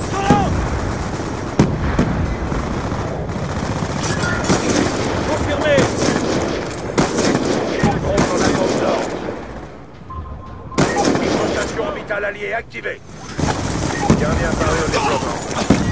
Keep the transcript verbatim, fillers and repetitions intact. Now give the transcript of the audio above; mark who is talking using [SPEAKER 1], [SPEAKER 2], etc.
[SPEAKER 1] Confirmé.
[SPEAKER 2] Contrôle en attente d'ordre. Rotation orbitale alliée activée. Gardien apparu au développement.